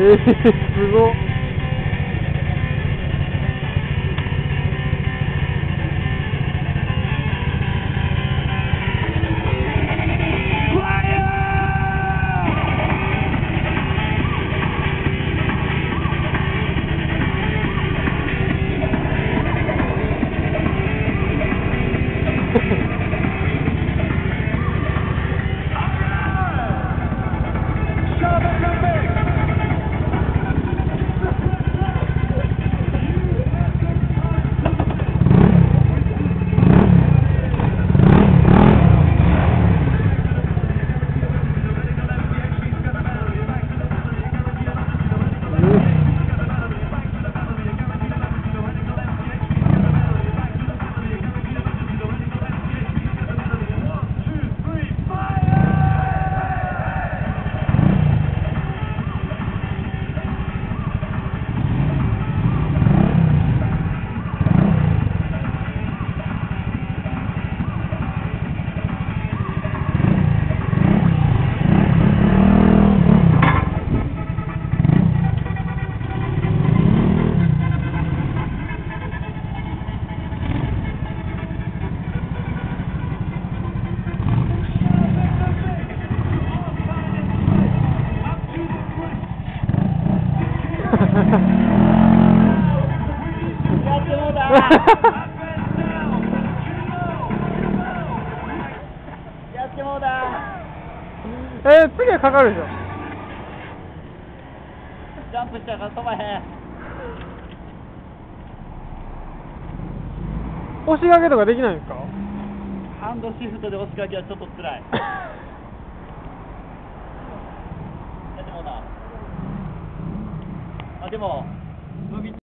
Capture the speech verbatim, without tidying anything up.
ー、すごっ。 やってもうだ。 えー、次はかかるでしょ。 ジャンプしたから飛ばへん。 押し掛けとかできないんですか？ ハンドシフトで押し掛けはちょっとつらい。やってもうだ。あ、でも、伸び